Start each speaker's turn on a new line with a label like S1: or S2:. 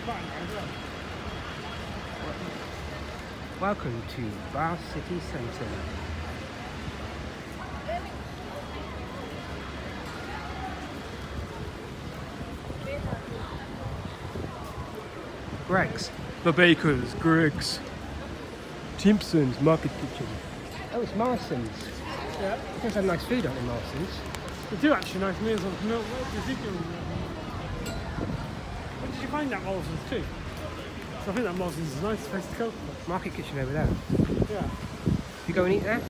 S1: Welcome to Bath City Centre. Greggs.
S2: The Bakers, Greggs. Timpson's Market Kitchen.
S1: Oh, it's Marston's.
S2: Yeah.
S1: They have nice food, don't they, Marston's?
S2: They do actually nice meals on milk. Where did you find that Morrison's too? So I think that Morrison's is a nice place to go.
S1: Market Kitchen over there.
S2: Yeah.
S1: You go and eat there?